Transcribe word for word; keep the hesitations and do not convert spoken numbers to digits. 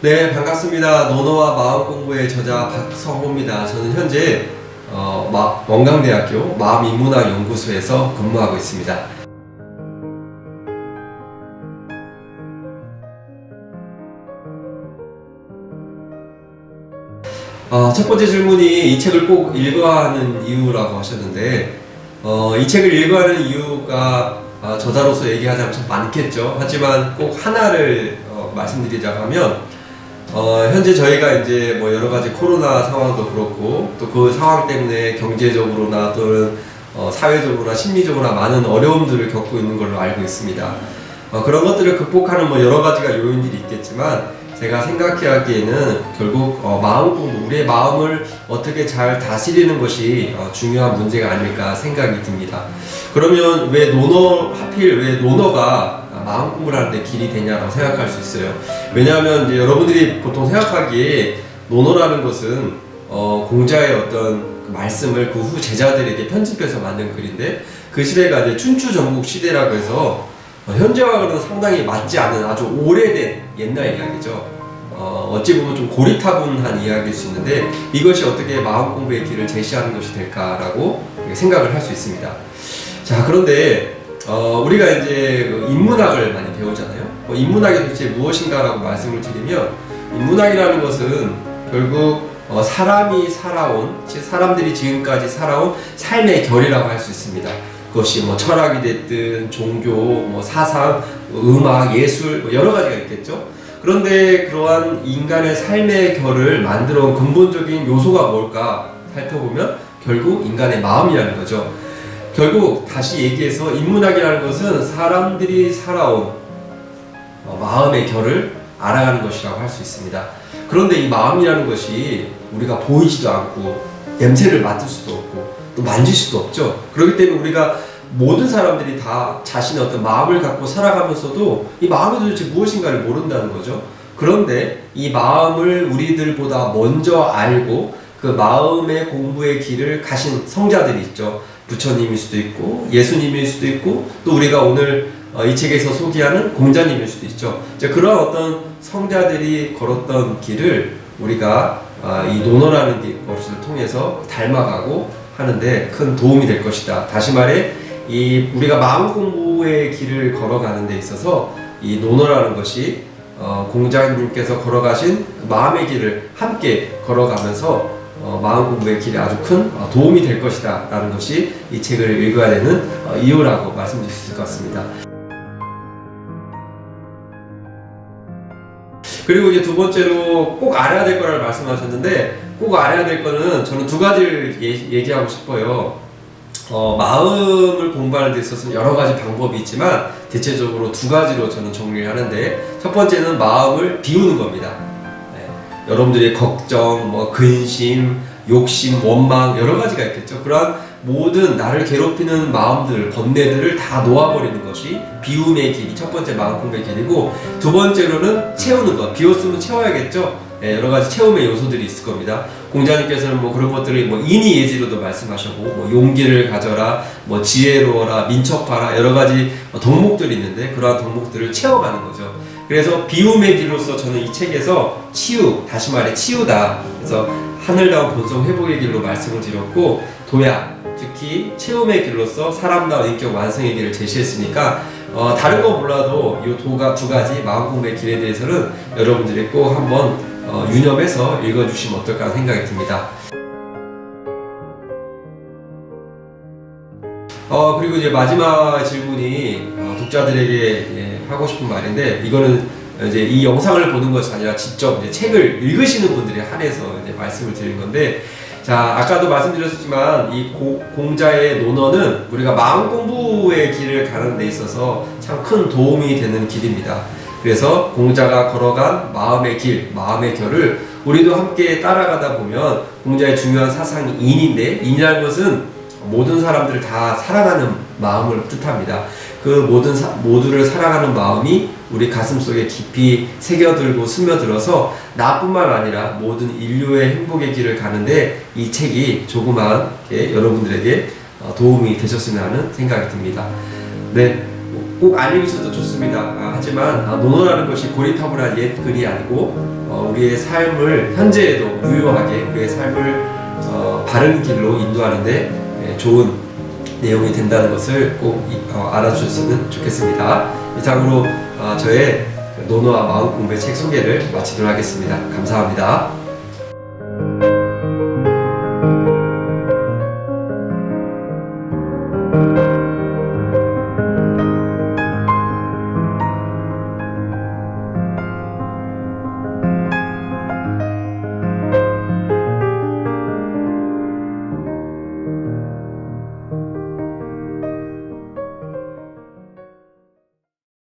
네, 반갑습니다. 논어와 마음 공부의 저자 박성호입니다. 저는 현재 어, 마, 원광대학교 마음인문학연구소에서 근무하고 있습니다. 어, 첫 번째 질문이 이 책을 꼭 읽어야 하는 이유라고 하셨는데, 어, 이 책을 읽어야 하는 이유가 어, 저자로서 얘기하자면 참 많겠죠. 하지만 꼭 하나를 어, 말씀드리자고 하면, 어, 현재 저희가 이제 뭐 여러 가지 코로나 상황도 그렇고 또 그 상황 때문에 경제적으로나 또는 어, 사회적으로나 심리적으로나 많은 어려움들을 겪고 있는 걸로 알고 있습니다. 어, 그런 것들을 극복하는 뭐 여러 가지가 요인들이 있겠지만 제가 생각하기에는 결국 어, 마음 공부, 우리의 마음을 어떻게 잘 다스리는 것이 어, 중요한 문제가 아닐까 생각이 듭니다. 그러면 왜 논어, 하필 왜 논어가 마음 공부를 하는데 길이 되냐라고 생각할 수 있어요. 왜냐하면 이제 여러분들이 보통 생각하기에 논어라는 것은 어, 공자의 어떤 그 말씀을 그 후 제자들에게 편집해서 만든 글인데, 그 시대가 이제 춘추 전국 시대라고 해서 어, 현재와는 상당히 맞지 않은 아주 오래된 옛날 이야기죠. 어, 어찌 보면 좀 고리타분한 이야기일 수 있는데, 이것이 어떻게 마음 공부의 길을 제시하는 것이 될까라고 생각을 할 수 있습니다. 자, 그런데 어, 우리가 이제 그 인문학을 많이 배우잖아요. 뭐 인문학이 도대체 무엇인가라고 말씀을 드리면, 인문학이라는 것은 결국 어, 사람이 살아온, 사람들이 지금까지 살아온 삶의 결이라고 할 수 있습니다. 그것이 뭐 철학이 됐든 종교, 뭐 사상, 뭐 음악, 예술, 뭐 여러 가지가 있겠죠. 그런데 그러한 인간의 삶의 결을 만들어 온 근본적인 요소가 뭘까 살펴보면 결국 인간의 마음이라는 거죠. 결국 다시 얘기해서 인문학이라는 것은 사람들이 살아온 어, 마음의 결을 알아가는 것이라고 할 수 있습니다. 그런데 이 마음이라는 것이 우리가 보이지도 않고 냄새를 맡을 수도 없고 또 만질 수도 없죠. 그렇기 때문에 우리가 모든 사람들이 다 자신의 어떤 마음을 갖고 살아가면서도 이 마음이 도대체 무엇인가를 모른다는 거죠. 그런데 이 마음을 우리들보다 먼저 알고 그 마음의 공부의 길을 가신 성자들이 있죠. 부처님일 수도 있고 예수님일 수도 있고 또 우리가 오늘 이 책에서 소개하는 공자님일 수도 있죠. 이제 그런 어떤 성자들이 걸었던 길을 우리가 이 논어라는 것을 통해서 닮아가고 하는데 큰 도움이 될 것이다. 다시 말해 이 우리가 마음 공부의 길을 걸어가는 데 있어서 이 논어라는 것이 어, 공자님께서 걸어가신 그 마음의 길을 함께 걸어가면서 어, 마음 공부의 길에 아주 큰 어, 도움이 될 것이다 라는 것이 이 책을 읽어야 되는 어, 이유라고 말씀드릴 수 있을 것 같습니다. 그리고 이제 두 번째로 꼭 알아야 될 거라고 말씀하셨는데, 꼭 알아야 될 거는 저는 두 가지를 예, 얘기하고 싶어요. 어, 마음을 공부하는 데 있어서는 여러 가지 방법이 있지만 대체적으로 두 가지로 저는 정리를 하는데, 첫 번째는 마음을 비우는 겁니다. 네. 여러분들의 걱정, 뭐 근심, 욕심, 원망 여러 가지가 있겠죠. 그러한 모든 나를 괴롭히는 마음들, 번뇌들을 다 놓아버리는 것이 비움의 길이 첫 번째 마음 공부의 길이고, 두 번째로는 채우는 것. 비웠으면 채워야겠죠. 네, 여러 가지 채움의 요소들이 있을 겁니다. 공자님께서는 뭐 그런 것들이 뭐 인이 예지로도 말씀하셨고, 뭐 용기를 가져라, 뭐 지혜로워라, 민첩하라 여러 가지 덕목들이 있는데 그러한 덕목들을 채워가는 거죠. 그래서 비움의 길로서 저는 이 책에서 치유, 다시 말해 치유다. 그래서 하늘다운 본성 회복의 길로 말씀을 드렸고, 도약, 특히 체험의 길로서 사람다운 인격 완성의 길을 제시했으니까 어, 다른 건 몰라도 이 도가 두 가지 마음 공부의 길에 대해서는 여러분들이 꼭 한번 어, 유념해서 읽어주시면 어떨까 생각이 듭니다. 어, 그리고 이제 마지막 질문이 어, 독자들에게 예, 하고 싶은 말인데, 이거는 이제 이 영상을 보는 것이 아니라 직접 이제 책을 읽으시는 분들에 한해서 이제 말씀을 드린 건데, 자, 아까도 말씀드렸지만 이 고, 공자의 논어는 우리가 마음 공부의 길을 가는 데 있어서 참 큰 도움이 되는 길입니다. 그래서 공자가 걸어간 마음의 길, 마음의 결을 우리도 함께 따라가다 보면, 공자의 중요한 사상이 인인데, 인이라는 것은 모든 사람들을 다 사랑하는 마음을 뜻합니다. 그 모든 사, 모두를 사랑하는 마음이 우리 가슴속에 깊이 새겨들고 스며들어서 나뿐만 아니라 모든 인류의 행복의 길을 가는데 이 책이 조그만 여러분들에게 도움이 되셨으면 하는 생각이 듭니다. 네, 꼭 안 읽으셔도 좋습니다. 아, 하지만 아, 논어라는 것이 고리타분한 옛 글이 아니고 어, 우리의 삶을 현재에도 유효하게 우리의 삶을 어, 바른 길로 인도하는데 예, 좋은 내용이 된다는 것을 꼭 어, 알아주셨으면 좋겠습니다. 이상으로 어, 저의 논어와 마음 공부의 책 소개를 마치도록 하겠습니다. 감사합니다.